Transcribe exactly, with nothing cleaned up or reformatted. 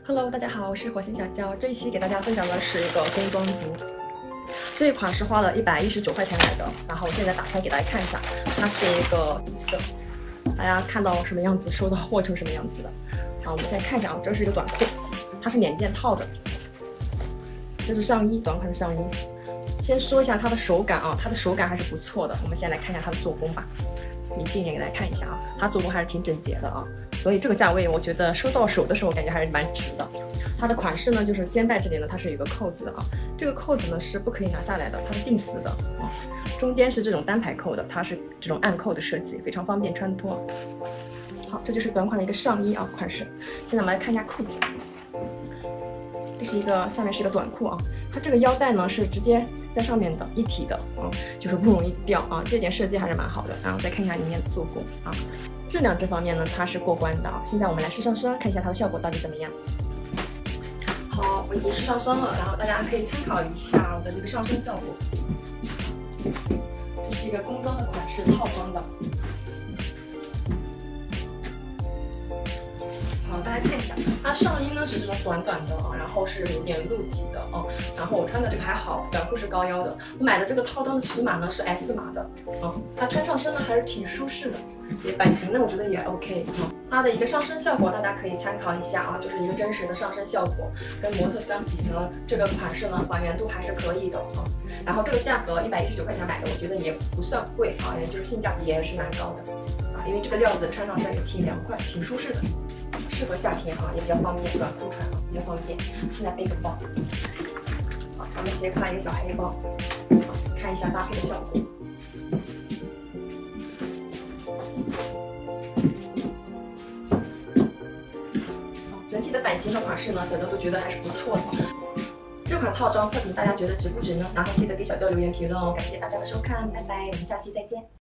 Hello，大家好，我是火星小娇。这一期给大家分享的是一个工装服，这一款是花了一百一十九块钱买的。然后我现在打开给大家看一下，它是一个银色，大家看到什么样子，收到货成什么样子的。好，我们现在看一下啊，这是一个短裤，它是两件套的，这是上衣，短款的上衣。先说一下它的手感啊，它的手感还是不错的。我们先来看一下它的做工吧，离近一点给大家看一下啊，它做工还是挺整洁的啊。所以这个价位，我觉得收到手的时候感觉还是蛮值的。它的款式呢，就是肩带这里呢，它是有一个扣子的啊，这个扣子呢是不可以拿下来的，它是定死的啊。中间是这种单排扣的，它是这种暗扣的设计，非常方便穿脱。好，这就是短款的一个上衣啊款式。现在我们来看一下裤子，这是一个下面是一个短裤啊，它这个腰带呢是直接在上面的一体的啊，就是不容易掉啊，这点设计还是蛮好的。然后再看一下里面的做工啊。质量这方面呢，它是过关的啊。现在我们来试上身，看一下它的效果到底怎么样。好，我已经试上身了，然后大家可以参考一下我的这个上身效果。这是一个工装的款式，套装的。好，大家看一下，它上衣呢是这种短短的啊，然后是有点露脊的哦。然后我穿的这个还好，短裤是高腰的。我买的这个套装的尺码呢是 S 码的啊，它穿上身呢还是挺舒适的，也版型呢我觉得也 OK 啊。它的一个上身效果大家可以参考一下啊，就是一个真实的上身效果，跟模特相比呢，这个款式呢还原度还是可以的啊。然后这个价格一百一十九块钱买的，我觉得也不算贵啊，也就是性价比也是蛮高的啊，因为这个料子穿上身也挺凉快，挺舒适的。适合夏天啊，也比较方便，短裤穿啊比较方便。现在背个包，好，咱们斜挎一个小黑包，好，看一下搭配的效果。好，整体的版型和款式呢，小娇都觉得还是不错的。这款套装测评大家觉得值不值呢？然后记得给小娇留言评论哦。感谢大家的收看，拜拜，我们下期再见。